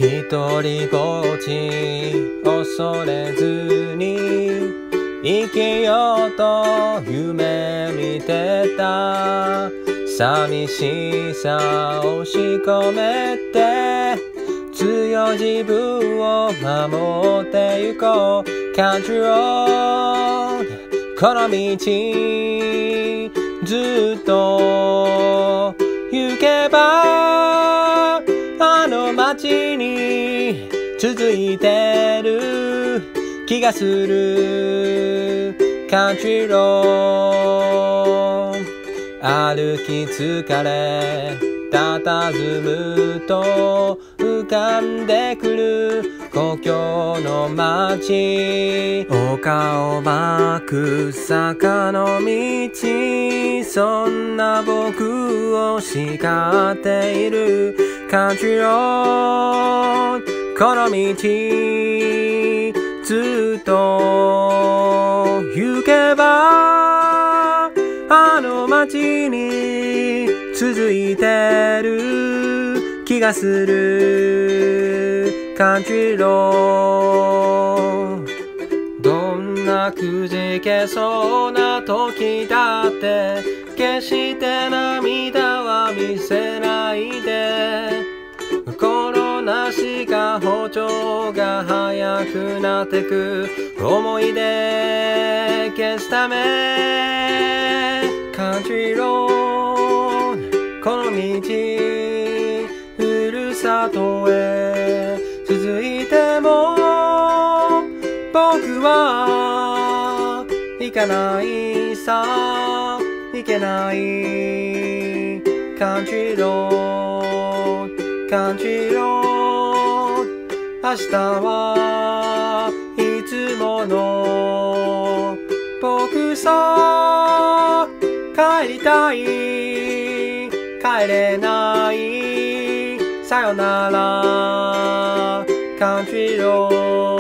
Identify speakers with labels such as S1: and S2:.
S1: 一人ぼっち恐れずに生きようと夢見てた。寂しさを押し込めて強い自分を守ってゆこう。Country road この道ずっと行けばあの街に続いてる気がする。Country road 歩き疲れ佇むと浮かんでくる故郷の街。丘を巻く坂の道、そんな僕を叱っている。Country road この道ずっと行けばあの街に続いてる気がする。Country road どんなくじけそうな時だって決して涙は見せないで。心なしか歩調が速くなってく思い出消すため。Country road この道ふるさとへ続いても僕は行かないさ行けない。Country road Country road 明日はいつもの僕さ。帰りたい帰れないさよなら Country road